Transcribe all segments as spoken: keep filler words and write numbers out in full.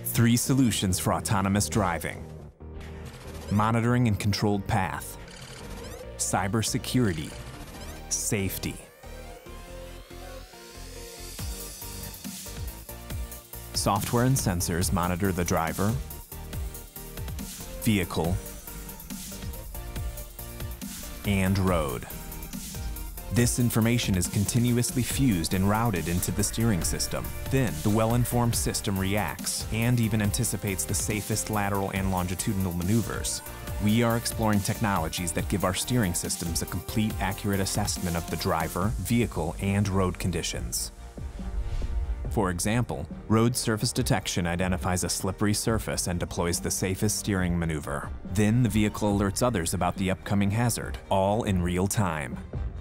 Three solutions for autonomous driving: monitoring and controlled path, cybersecurity, safety. Software and sensors monitor the driver, vehicle, and road. This information is continuously fused and routed into the steering system. Then, the well-informed system reacts and even anticipates the safest lateral and longitudinal maneuvers. We are exploring technologies that give our steering systems a complete, accurate assessment of the driver, vehicle, and road conditions. For example, road surface detection identifies a slippery surface and deploys the safest steering maneuver. Then the vehicle alerts others about the upcoming hazard, all in real time.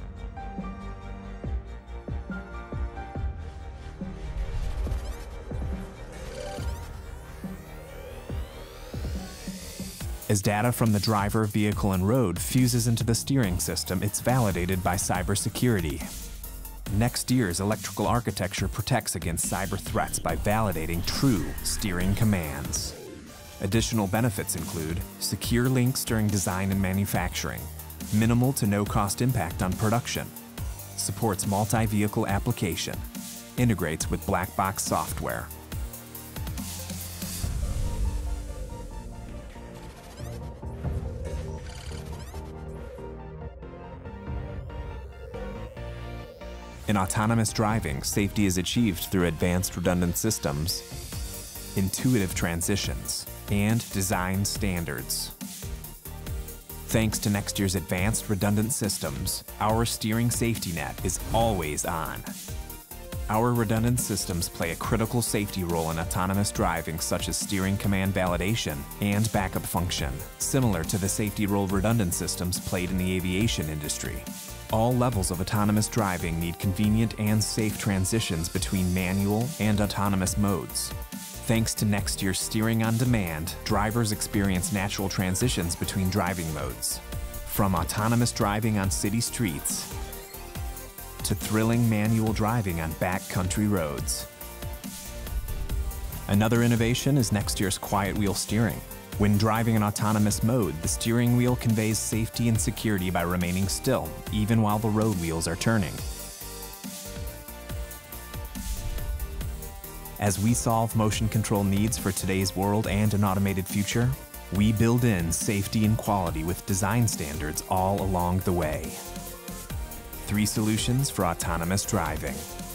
As data from the driver, vehicle, and road fuses into the steering system, it's validated by cybersecurity. Nexteer's electrical architecture protects against cyber threats by validating true steering commands. Additional benefits include secure links during design and manufacturing, minimal to no cost impact on production, supports multi-vehicle application, integrates with black box software. In autonomous driving, safety is achieved through advanced redundant systems, intuitive transitions, and design standards. Thanks to Nexteer's advanced redundant systems, our steering safety net is always on. Our redundant systems play a critical safety role in autonomous driving, such as steering command validation and backup function, similar to the safety role redundant systems played in the aviation industry. All levels of autonomous driving need convenient and safe transitions between manual and autonomous modes. Thanks to Nexteer's steering on demand, drivers experience natural transitions between driving modes. From autonomous driving on city streets to thrilling manual driving on backcountry roads. Another innovation is Nexteer's quiet wheel steering. When driving in autonomous mode, the steering wheel conveys safety and security by remaining still, even while the road wheels are turning. As we solve motion control needs for today's world and an automated future, we build in safety and quality with design standards all along the way. Three solutions for autonomous driving.